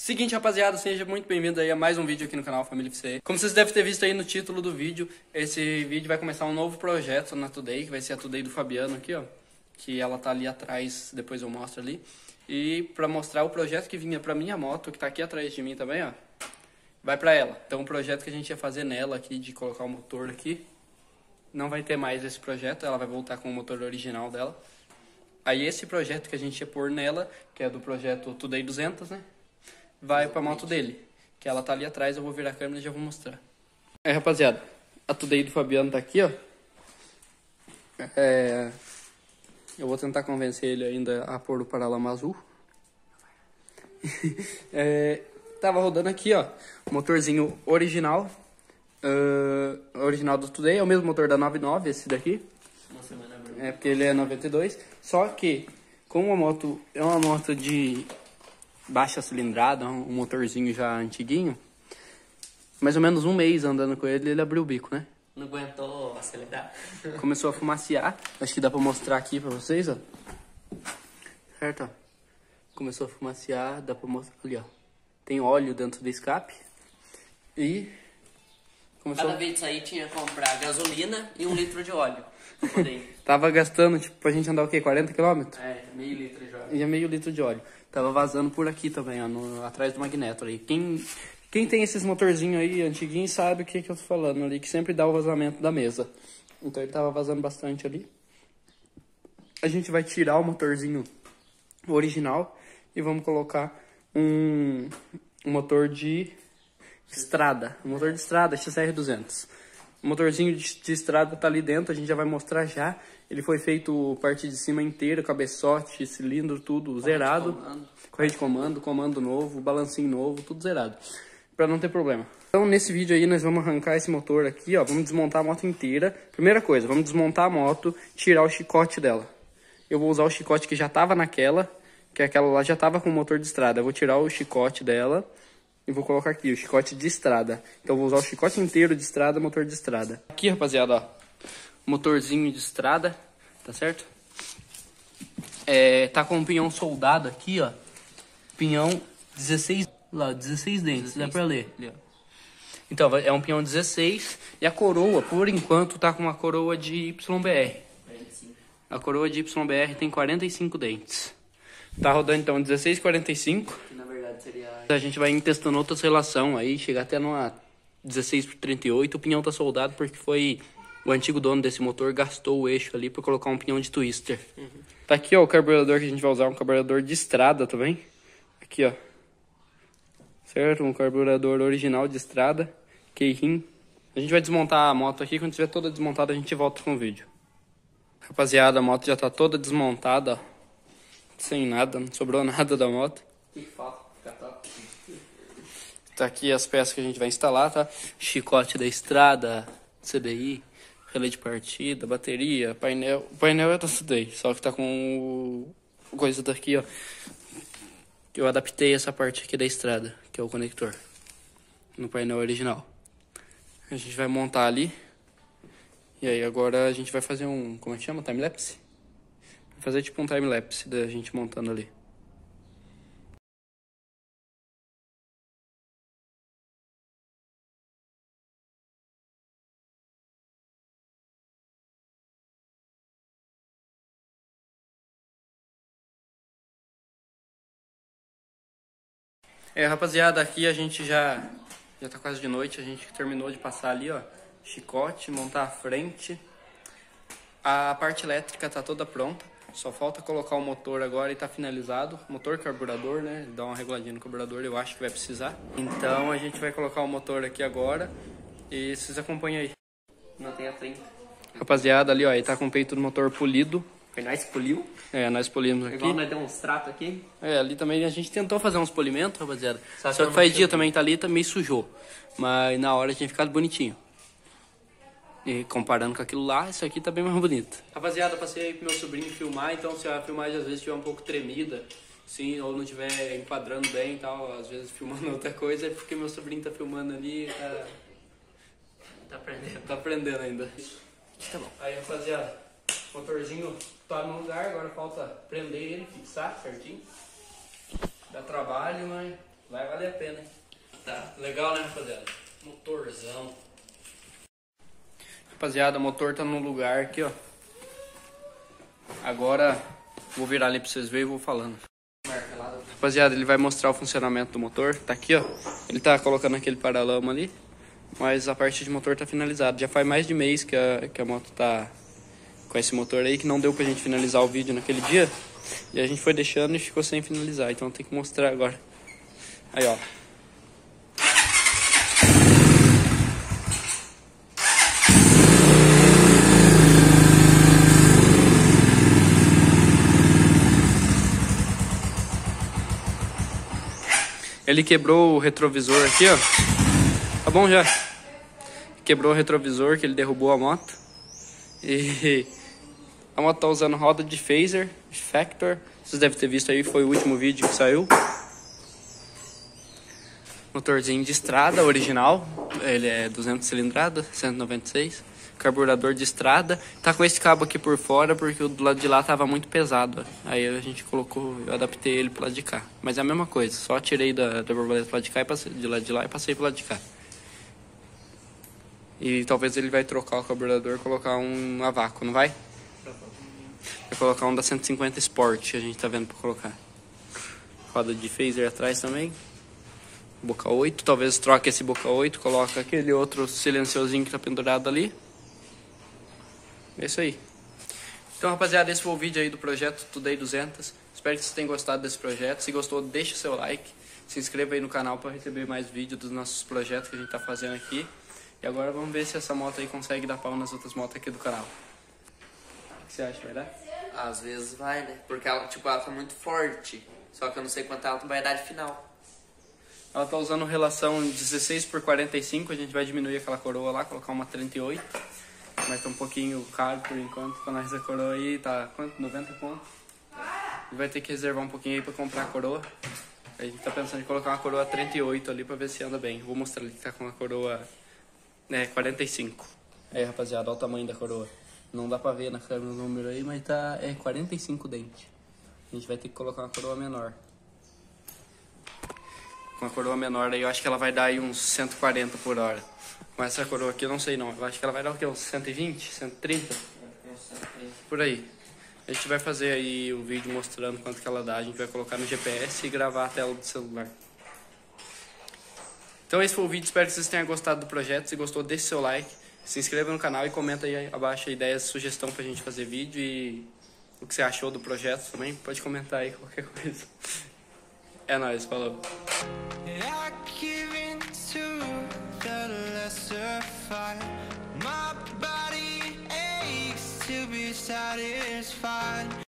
Seguinte, rapaziada, seja muito bem-vindo aí a mais um vídeo aqui no canal Família FC. Como vocês devem ter visto aí no título do vídeo, esse vídeo vai começar um novo projeto na Today, que vai ser a Today do Fabiano aqui, ó. Que ela tá ali atrás, depois eu mostro ali. E pra mostrar o projeto que vinha pra minha moto, que tá aqui atrás de mim também, ó. Vai pra ela. Então o projeto que a gente ia fazer nela aqui, de colocar o motor aqui, não vai ter mais esse projeto, ela vai voltar com o motor original dela. Aí esse projeto que a gente ia pôr nela, que é do projeto Today 200, né? Vai pra moto dele, que ela tá ali atrás, eu vou virar a câmera e já vou mostrar. Aí, rapaziada, a Today do Fabiano tá aqui, ó. Eu vou tentar convencer ele ainda a pôr o paralama azul. Tava rodando aqui, ó, motorzinho original. Original do Today, é o mesmo motor da 99, esse daqui. É porque ele é 92. Só que, como a moto é uma moto de baixa cilindrada, um motorzinho já antiguinho, mais ou menos um mês andando com ele, ele abriu o bico, né? Não aguentou acelerar. Começou a fumaciar. Acho que dá pra mostrar aqui pra vocês, ó. Certo, ó. Começou a fumaciar, dá pra mostrar ali, ó. Tem óleo dentro do escape. E começou... Cada vez disso aí tinha que comprar gasolina e 1 litro de óleo. Pra poder ir. Tava gastando, tipo, pra gente andar o quê? 40 km? Meio litro de óleo. E é meio litro de óleo. Tava vazando por aqui também, ó, atrás do magneto ali. Quem tem esses motorzinhos aí, antiguinhos, sabe o que eu tô falando ali, que sempre dá o vazamento da mesa. Então ele tava vazando bastante ali. A gente vai tirar o motorzinho original e vamos colocar um motor de estrada. Um motor de estrada, XR200. O motorzinho de estrada tá ali dentro, a gente já vai mostrar já. Ele foi feito parte de cima inteira, cabeçote, cilindro, tudo zerado. Correia de comando, comando novo, balancinho novo, tudo zerado. Pra não ter problema. Então nesse vídeo aí nós vamos arrancar esse motor aqui, ó. Vamos desmontar a moto inteira. Primeira coisa, vamos desmontar a moto, tirar o chicote dela. Eu vou usar o chicote que já tava naquela, que aquela lá já tava com o motor de estrada. Eu vou tirar o chicote dela e vou colocar aqui o chicote de estrada. Então eu vou usar o chicote inteiro de estrada, motor de estrada. Aqui, rapaziada, ó. Motorzinho de estrada, tá certo? Tá com um pinhão soldado aqui, ó. Pinhão 16, lá, 16 dentes, 16, dá pra ler. Ali, ó. Então, é um pinhão 16 e a coroa, por enquanto, tá com uma coroa de YBR. 45. A coroa de YBR tem 45 dentes. Tá rodando, então, 16,45. Que na verdade seria... A gente vai testando outras relações aí, chegar até numa 16/38. O pinhão tá soldado porque foi... O antigo dono desse motor gastou o eixo ali para colocar um pinhão de twister. Tá aqui, ó, o carburador que a gente vai usar, um carburador de estrada também. Aqui, ó. Certo? Um carburador original de estrada. Keirin. A gente vai desmontar a moto aqui. Quando estiver toda desmontada, a gente volta com o vídeo. Rapaziada, a moto já tá toda desmontada, ó. Sem nada, não sobrou nada da moto. Que falta, fica top. Tá aqui as peças que a gente vai instalar, tá? Chicote da estrada, CDI. Relé de partida, bateria, painel. O painel é da Today, só que tá com o coisa daqui, ó. Eu adaptei essa parte aqui da estrada, que é o conector, no painel original. A gente vai montar ali. E aí agora a gente vai fazer um, como é que chama? Time-lapse? Vai fazer tipo um time-lapse da gente montando ali. Rapaziada, aqui a gente já tá quase de noite, a gente terminou de passar ali, ó, chicote, montar a frente. A parte elétrica tá toda pronta, só falta colocar o motor agora e tá finalizado. Motor, carburador, né, dá uma reguladinha no carburador, eu acho que vai precisar. Então a gente vai colocar o motor aqui agora e vocês acompanham aí. Não tem a 30. Rapaziada, ali, ó, aí tá com o peito do motor polido. Foi nós poliu. Nós polimos aqui. Igual nós demos uns tratos aqui. Ali também a gente tentou fazer uns polimentos, rapaziada. Só que faz dia também tá ali, tá meio sujou. Mas na hora tinha ficado bonitinho. E comparando com aquilo lá, isso aqui tá bem mais bonito. Rapaziada, passei aí pro meu sobrinho filmar, então se a filmagem às vezes estiver um pouco tremida, sim, ou não estiver enquadrando bem e tal, às vezes filmando outra coisa, é porque meu sobrinho tá filmando ali e Tá aprendendo. tá aprendendo ainda. Tá bom. Aí, rapaziada, motorzinho tá no lugar, agora falta prender ele, fixar certinho. Dá trabalho, mas Vai valer a pena, hein? Tá, legal, né, rapaziada? Motorzão. Rapaziada, o motor tá no lugar aqui, ó. Agora, vou virar ali pra vocês verem e vou falando. Rapaziada, ele vai mostrar o funcionamento do motor. Tá aqui, ó. Ele tá colocando aquele paralama ali. Mas a parte de motor tá finalizada. Já faz mais de mês que a moto tá com esse motor aí, que não deu pra gente finalizar o vídeo naquele dia. E a gente foi deixando e ficou sem finalizar. Então tem que mostrar agora. Aí, ó. Ele quebrou o retrovisor aqui, ó. Tá bom já. Quebrou o retrovisor, que ele derrubou a moto. E a moto tá usando roda de phaser, de Factor. Vocês devem ter visto aí, foi o último vídeo que saiu. Motorzinho de estrada, original. Ele é 200 cilindrada, 196. Carburador de estrada. Tá com esse cabo aqui por fora porque o do lado de lá tava muito pesado. Aí a gente colocou, eu adaptei ele pro lado de cá. Mas é a mesma coisa, só tirei da borboleta pro lado de cá e passei de lado de lá e passei pro lado de cá. E talvez ele vai trocar o carburador e colocar um a vácuo, não vai? Vai colocar um da 150 Sport, que a gente tá vendo pra colocar. Roda de phaser atrás também. Boca 8, talvez troque esse boca 8, coloca aquele outro silenciosinho que tá pendurado ali. É isso aí. Então, rapaziada, esse foi o vídeo aí do projeto Today 200. Espero que vocês tenham gostado desse projeto. Se gostou, deixa o seu like. Se inscreva aí no canal para receber mais vídeos dos nossos projetos que a gente tá fazendo aqui. E agora vamos ver se essa moto aí consegue dar pau nas outras motos aqui do canal. O que você acha, vai dar? Às vezes vai, né? Porque ela, tipo, ela tá muito forte. Só que eu não sei quanto ela vai dar de final. Ela tá usando relação 16/45. A gente vai diminuir aquela coroa lá, colocar uma 38. Mas tá um pouquinho caro por enquanto. Pra nós a coroa aí tá quanto? 90 conto. E vai ter que reservar um pouquinho aí pra comprar a coroa. A gente tá pensando em colocar uma coroa 38 ali pra ver se anda bem. Vou mostrar ali que tá com uma coroa 45. Aí, rapaziada, olha o tamanho da coroa. Não dá pra ver na câmera o número aí, mas tá 45 dentes. A gente vai ter que colocar uma coroa menor. Com a coroa menor aí eu acho que ela vai dar aí uns 140 por hora. Com essa coroa aqui eu não sei não. Eu acho que ela vai dar o quê? Uns 120? 130? Por aí. A gente vai fazer aí um vídeo mostrando quanto que ela dá. A gente vai colocar no GPS e gravar a tela do celular. Então esse foi o vídeo. Espero que vocês tenham gostado do projeto. Se gostou, deixe seu like. Se inscreva no canal e comenta aí abaixo ideias, sugestão pra gente fazer vídeo. E o que você achou do projeto também. Pode comentar aí qualquer coisa. É nóis, falou. My body aches to be satisfied.